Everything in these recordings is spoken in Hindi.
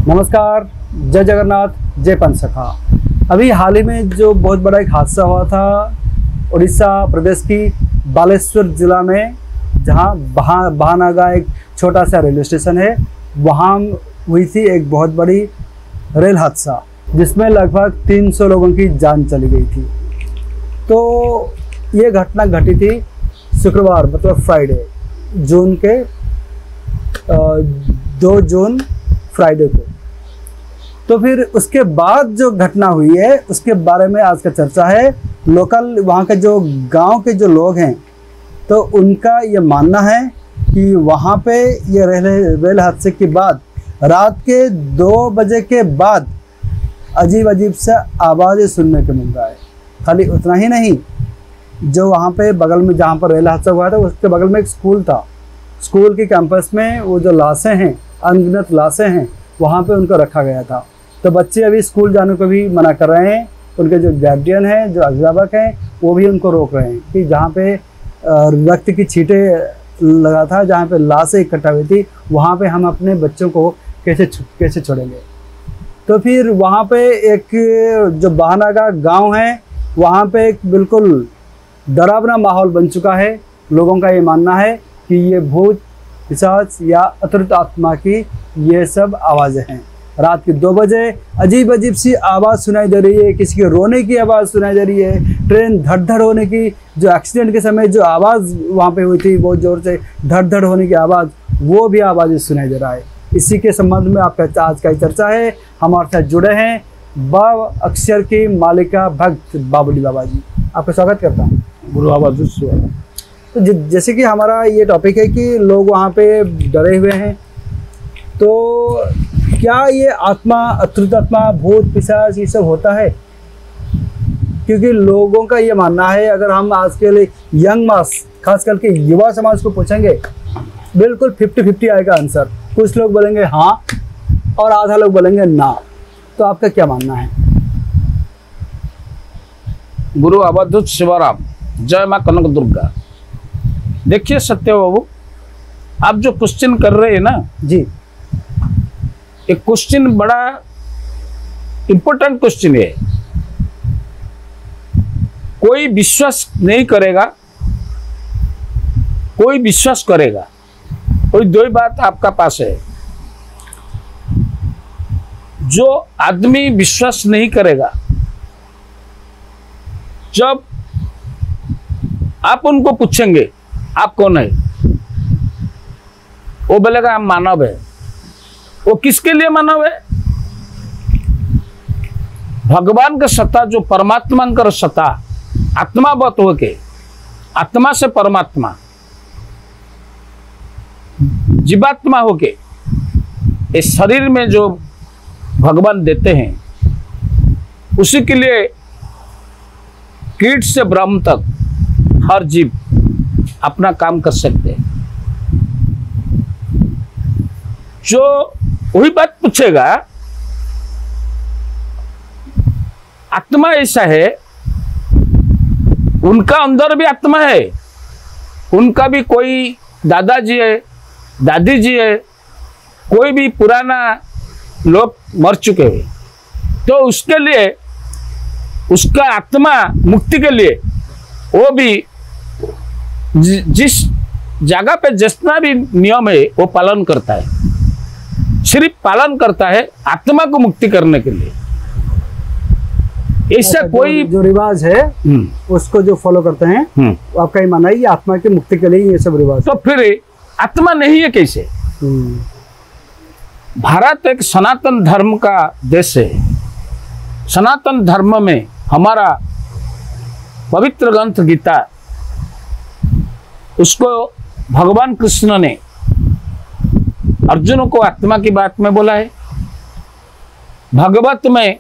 नमस्कार, जय जगन्नाथ, जय पंचसखा। अभी हाल ही में जो बहुत बड़ा एक हादसा हुआ था उड़ीसा प्रदेश की बालेश्वर जिला में, जहां बहानागा एक छोटा सा रेलवे स्टेशन है, वहां हुई थी एक बहुत बड़ी रेल हादसा जिसमें लगभग 300 लोगों की जान चली गई थी। तो ये घटना घटी थी शुक्रवार मतलब फ्राइडे, जून के 2 जून फ्राइडे को। तो फिर उसके बाद जो घटना हुई है उसके बारे में आज का चर्चा है। लोकल वहाँ के जो गांव के जो लोग हैं, तो उनका ये मानना है कि वहाँ पे ये रेल हादसे के बाद रात के 2 बजे के बाद अजीब अजीब सा आवाज़ें सुनने को मिल रहा है। खाली उतना ही नहीं, जो वहाँ पे बगल में जहाँ पर रेल हादसा हुआ था उसके बगल में एक स्कूल था। स्कूल के कैंपस में वो जो लाशें हैं, अनगिनत लाशें हैं, वहाँ पे उनको रखा गया था। तो बच्चे अभी स्कूल जाने को भी मना कर रहे हैं। उनके जो गार्डियन हैं, जो अभिभावक हैं, वो भी उनको रोक रहे हैं कि जहाँ पे रक्त की छींटें लगा था, जहाँ पे लाशें इकट्ठा हुई थी, वहाँ पे हम अपने बच्चों को कैसे छोड़ेंगे। तो फिर वहाँ पे एक जो बहानागा गाँव है, वहाँ पे एक बिल्कुल डरावना माहौल बन चुका है। लोगों का ये मानना है कि ये भूत पिशाच या अतृप्त आत्मा की ये सब आवाज़ें हैं। रात के 2 बजे अजीब अजीब सी आवाज़ सुनाई दे रही है, किसी के रोने की आवाज़ सुनाई दे रही है, ट्रेन धड़ धड़ होने की, जो एक्सीडेंट के समय जो आवाज़ वहाँ पे हुई थी बहुत ज़ोर से धड़ धड़ होने की आवाज़, वो भी आवाज़ सुनाई दे रहा है। इसी के संबंध में आपका आज का चर्चा है। हमारे साथ जुड़े हैं बाव अक्षर की मालिका भक्त बाबुली बाबा जी। आपका स्वागत करता हूँ। गुरु आवाज़। तो जैसे कि हमारा ये टॉपिक है कि लोग वहाँ पे डरे हुए हैं, तो क्या ये आत्मा, अतृप्त आत्मा, भूत पिशाच ये सब होता है? क्योंकि लोगों का ये मानना है, अगर हम आज के लिए यंग मास खास करके युवा समाज को पूछेंगे, बिल्कुल 50-50 आएगा आंसर। कुछ लोग बोलेंगे हाँ और आधा लोग बोलेंगे ना। तो आपका क्या मानना है? गुरु अवधूत शिवराम, जय माँ कनक दुर्गा। देखिए सत्य बाबू, आप जो क्वेश्चन कर रहे हैं ना जी, एक क्वेश्चन बड़ा इंपॉर्टेंट क्वेश्चन है। कोई विश्वास नहीं करेगा, कोई विश्वास करेगा। कोई दो ही बात आपका पास है। जो आदमी विश्वास नहीं करेगा, जब आप उनको पूछेंगे आप कौन है, वो बोलेगा हम मानव है। वो किसके लिए मानव है? भगवान का सत्ता, जो परमात्मा का सत्ता, आत्मावत होके, आत्मा से परमात्मा, जीवात्मा होके इस शरीर में जो भगवान देते हैं, उसी के लिए कीट से ब्रह्म तक हर जीव अपना काम कर सकते हैं। जो वही बात पूछेगा, आत्मा ऐसा है, उनका अंदर भी आत्मा है, उनका भी कोई दादाजी है, दादी जी है, कोई भी पुराना लोग मर चुके हैं। तो उसके लिए, उसका आत्मा मुक्ति के लिए वो भी जिस जगह पे जितना भी नियम है वो पालन करता है, सिर्फ पालन करता है आत्मा को मुक्ति करने के लिए। ऐसा कोई जो रिवाज है उसको जो फॉलो करते हैं, आपका ये मानना है ये आत्मा की मुक्ति के लिए ये सब रिवाज। तो फिर आत्मा नहीं है कैसे? भारत एक सनातन धर्म का देश है। सनातन धर्म में हमारा पवित्र ग्रंथ गीता, उसको भगवान कृष्ण ने अर्जुन को आत्मा की बात में बोला है। भागवत में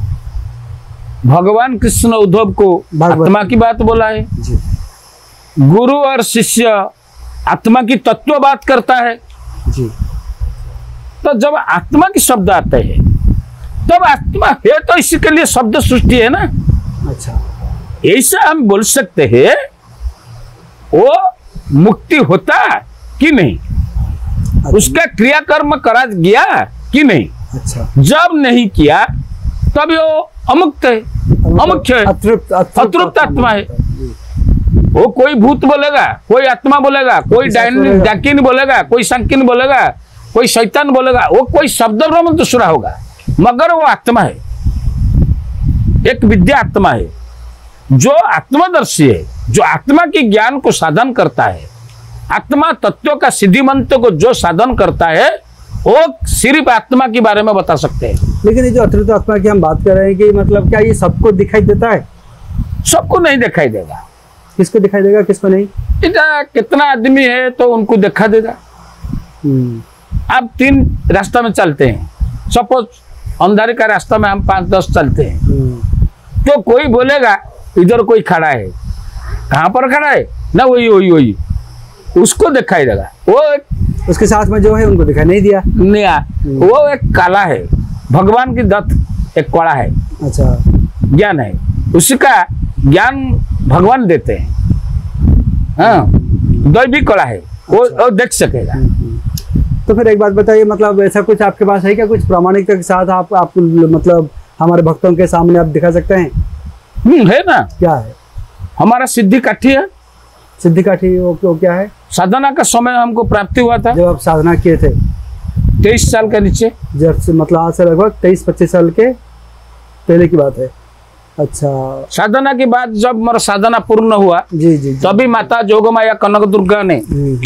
भगवान कृष्ण उद्धव को आत्मा की बात बोला है। गुरु और शिष्य आत्मा की तत्व बात करता है जी। तो जब आत्मा के शब्द आते हैं तब आत्मा है, तो इसी के लिए शब्द सृष्टि है ना। अच्छा, ऐसा हम बोल सकते हैं वो मुक्ति होता कि नहीं, उसका क्रियाकर्म करा गया कि नहीं, अच्छा, जब नहीं किया तब वो अमुक्त है, अमुख्य है, अतृप्त आत्मा है। वो कोई भूत बोलेगा, कोई आत्मा बोलेगा, कोई डाकिन बोलेगा, कोई शंकिन बोलेगा, कोई शैतान बोलेगा, वो कोई शब्द ब्रह्म दूसरा होगा, मगर वो आत्मा है, एक विद्या आत्मा है, जो आत्मदर्शी है, जो आत्मा के ज्ञान को साधन करता है, आत्मा तत्व का सिद्धिमंत को जो साधन करता है, वो सिर्फ आत्मा के बारे में बता सकते हैं। लेकिन ये जो अतृप्त आत्मा की हम बात कर रहे हैं कि मतलब क्या ये सबको दिखाई देता है? सबको नहीं दिखाई देगा। किसको दिखाई देगा, किसको नहीं? इतना कितना आदमी है तो उनको दिखा देगा। आप 3 रास्ता में चलते हैं, सपोज अंधारे का रास्ता में हम 5-10 चलते हैं, तो कोई बोलेगा इधर कोई खड़ा है, कहाँ पर खड़ा है ना, वही उसको दिखाई देगा। वो उसके साथ में जो है उनको दिखाई नहीं दिया, वो एक काला है, भगवान की दत्त एक कड़ा है। अच्छा, ज्ञान है, उसका ज्ञान भगवान देते हैं। हाँ, दैवी कला है, वो देख सकेगा। तो फिर एक बात बताइए, मतलब ऐसा कुछ आपके पास है क्या, कुछ प्रामाणिकता के साथ आप मतलब हमारे भक्तों के सामने आप दिखा सकते हैं? है ना। क्या है? हमारा सिद्धि काठी है। सिद्धि काठी वो क्या है? साधना का समय हमको प्राप्ति हुआ था, जब आप साधना किए थे 23 साल के नीचे, जब से मतलब आज से लगभग 23-25 साल के पहले की बात है। अच्छा, साधना के बाद जब मेरा साधना पूर्ण हुआ, जी, तभी माता जोगमाया कनक दुर्गा ने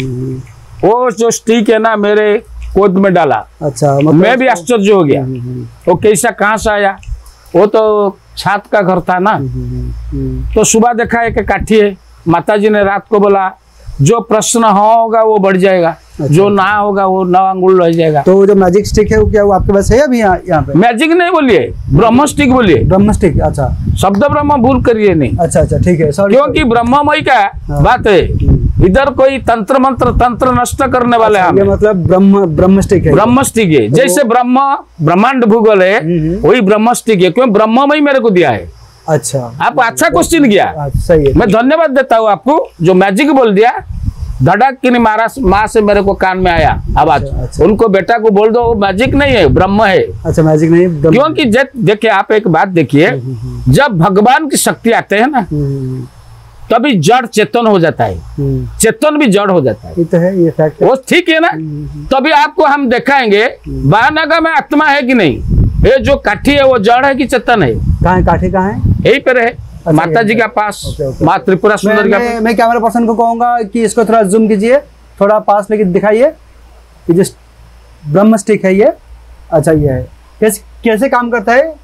वो जो स्टिक है ना मेरे गोद में डाला। अच्छा, मतलब मैं भी आश्चर्य हो गया, वो कैसा कहाँ से आया? वो तो छात का घर था ना। तो सुबह देखा एक काठी है, माता जी ने रात को बोला जो प्रश्न होगा वो बढ़ जाएगा। अच्छा। जो ना होगा वो 9 अंगुल रह जाएगा। तो जो मैजिक स्टिक है वो क्या वो आपके पास है अभी यहाँ पे? मैजिक नहीं बोलिए, ब्रह्म स्टिक बोलिए। ब्रह्म स्टिक, अच्छा, शब्द ब्रह्म भूल करिए नहीं। अच्छा, ठीक है, सॉरी। क्योंकि ब्रह्ममय का बात है, इधर कोई तंत्र मंत्र तंत्र नष्ट करने वाले हैं। ये मतलब ब्रह्म स्टिक है, ब्रह्म स्टिक है। जैसे ब्रह्मांड भूगोल है, वही ब्रह्म स्टिक है, क्यों ब्रह्ममय मेरे को दिया है। अच्छा, आप अच्छा क्वेश्चन किया, सही है। मैं धन्यवाद देता हूँ आपको, जो मैजिक बोल दिया, धड़क की नहीं मारा, माँ से मेरे को कान में आया आवाज। अच्छा। उनको बेटा को बोल दो वो मैजिक नहीं है, ब्रह्म है। अच्छा, मैजिक नहीं, क्योंकि देखिए आप एक बात देखिए, जब भगवान की शक्ति आते हैं ना, तभी जड़ चेतन हो जाता है, चेतन भी जड़ हो जाता है। ये तो है, ये फैक्ट है। वो ठीक है ना। तभी आपको हम दिखाएंगे बानागा में आत्मा है कि नहीं। ये जो काठी है वो जड़ है कि चेतन है? कहाँ है काठी, कहाँ है? यही पर है। अच्छा, माता जी के पास। माँ त्रिपुरा सुंदरी के पास। मैं कैमरा पर्सन को कहूंगा कि इसको थोड़ा जूम कीजिए, थोड़ा पास लेके दिखाइए। ये जो ब्रह्म स्टिक है ये, अच्छा ये है, कैसे काम करता है?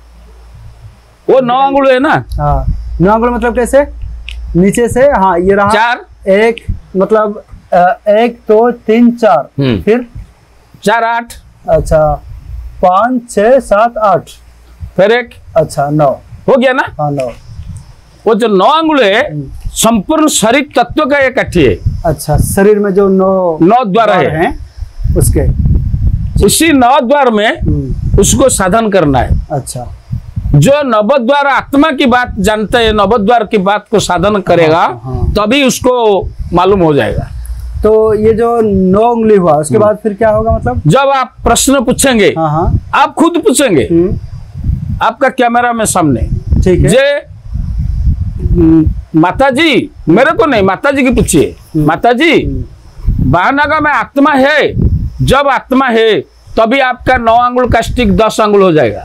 वो 9 अंगुल है ना। हाँ, 9 अंगुल मतलब कैसे? नीचे से, हाँ ये रहा 4, 1 मतलब 1 2 3 4, फिर 4 8, अच्छा 5 6 7 8, फिर 1, अच्छा 9 हो गया ना। हाँ 9। वो जो 9 अंगुल है संपूर्ण शरीर तत्व का एक काठी है। अच्छा, शरीर में जो 9 द्वार है उसके, उसी 9 द्वार में उसको साधन करना है। अच्छा, जो नवद्वार आत्मा की बात जानते हैं, नवद्वार की बात को साधन करेगा, तभी उसको मालूम हो जाएगा। तो ये जो 9 उंगली हुआ, उसके बाद फिर क्या होगा? मतलब जब आप प्रश्न पूछेंगे, आप खुद पूछेंगे, आपका कैमरा में सामने, ठीक है, जे माता जी, मेरे को नहीं, माता जी की पूछिए, माता जी बाहनागा में आत्मा है? जब आत्मा है तभी आपका 9 अंगुल का स्टिक 10 अंगुल हो जाएगा।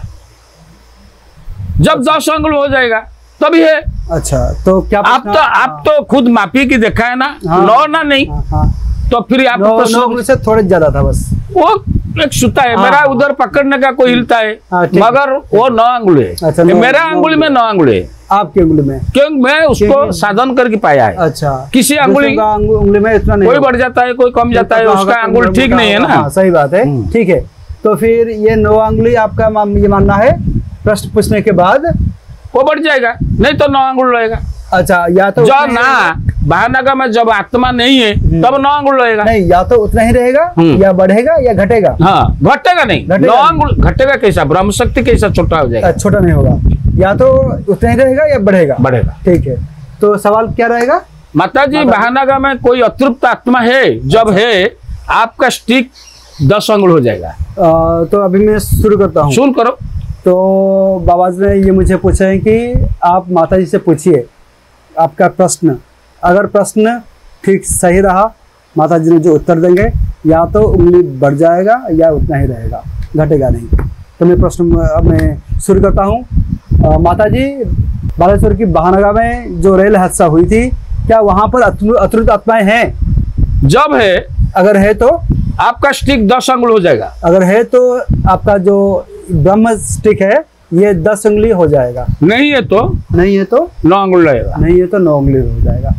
जब 10 अंगुल हो जाएगा तभी है। अच्छा, तो क्या आप तो खुद मापी की देखा है ना। 9 ना नहीं, तो फिर आप 9 अंगुल से थोड़े ज्यादा था बस। वो एक सूता है मेरा, उधर पकड़ने का कोई हिलता है, मगर वो 9 अंगुल है। अच्छा, मेरा अंगुल में 9 अंगुल है, आपके अंगुली में, क्योंकि मैं उसको साधन करके पाया है। अच्छा, किसी अंगुली में इतना नहीं, कोई बढ़ जाता है, कोई कम जाता है, उसका अंगुल ठीक नहीं है ना। सही बात है, ठीक है। तो फिर ये 9 अंगुली आपका ये मानना है, प्रश्न पूछने के बाद वो बढ़ जाएगा, नहीं तो 9 अंगुल रहेगा। अच्छा, या तो जो ना बाहनागा में जब आत्मा नहीं है तब 9 अंगुल रहेगा। नहीं, या तो उतना ही रहेगा, या बढ़ेगा या घटेगा। हाँ, घटेगा नहीं, 9 अंगुल घटेगा कैसा? ब्रह्म शक्ति कैसा छोटा हो जाएगा? छोटा नहीं होगा, या तो उतना ही रहेगा या बढ़ेगा। बढ़ेगा, ठीक है। तो सवाल क्या रहेगा? माता जी, बाहनागा में कोई अतृप्त आत्मा है? जब है, आपका स्टिक 10 अंगुल हो जाएगा। तो अभी मैं शुरू करता हूँ। शुरू करो। तो बाबा जी ने ये मुझे पूछा है कि आप माता जी से पूछिए आपका प्रश्न, अगर प्रश्न ठीक सही रहा माता जी ने जो उत्तर देंगे, या तो उंगली बढ़ जाएगा या उतना ही रहेगा, घटेगा नहीं। तो मैं प्रश्न अब मैं शुरू करता हूँ। माता जी, बालेश्वर की बहानगा में जो रेल हादसा हुई थी, क्या वहाँ पर अतृप्त आत्माएं हैं? जब है, अगर है तो आपका स्टिक 10 अंगुल हो जाएगा। अगर है तो आपका जो ब्रह्म स्टिक है ये 10 उंगली हो जाएगा। नहीं है तो 9 अंगुल रहेगा। नहीं है तो 9 उंगली हो जाएगा।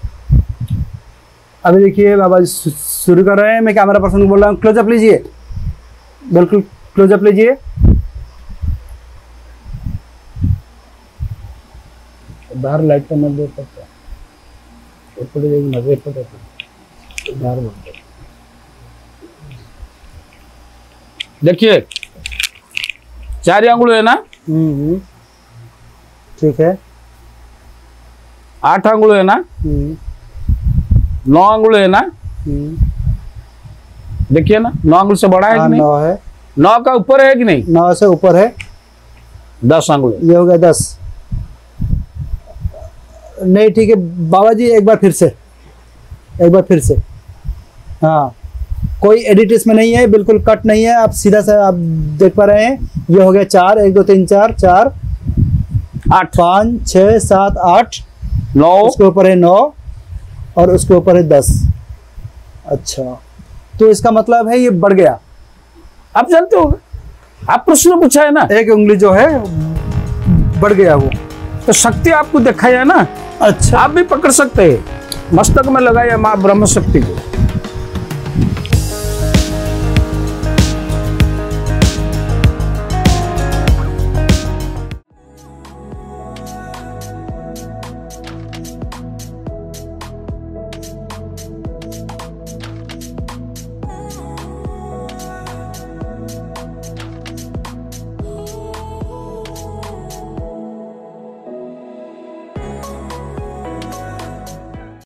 अभी देखिए बाबा जी शुरू कर रहे हैं। मैं कैमरा पर्सन को बोल रहा हूँ क्लोजअप लीजिए, बिल्कुल क्लोजअप लीजिए। बाहर लाइट का मत दे सकता, देखिए 4 अंगुल है ना, ठीक है। 8 अंगुल है ना, 9 अंगुल है ना, देखिए ना 9 अंगुल से बड़ा है कि नहीं? 9 है। 9 का ऊपर है कि नहीं? 9 से ऊपर है। 10 अंगुल ये हो गया 10। नहीं ठीक है बाबा जी, एक बार फिर से। हाँ, कोई एडिट इसमें नहीं है, बिल्कुल कट नहीं है, आप सीधा सा आप देख पा रहे हैं। ये हो गया 4, 1 2 3 4 4 8 5 6 7 8 9, उसके ऊपर है 9 और उसके ऊपर है 10। अच्छा, तो इसका मतलब है ये बढ़ गया। आप जानते हो, आप प्रश्न पूछा है ना, एक उंगली जो है बढ़ गया वो, तो शक्ति आपको दिखाई है ना। अच्छा, आप भी पकड़ सकते हैं, मस्तक में लगाया माँ ब्रह्म शक्ति को।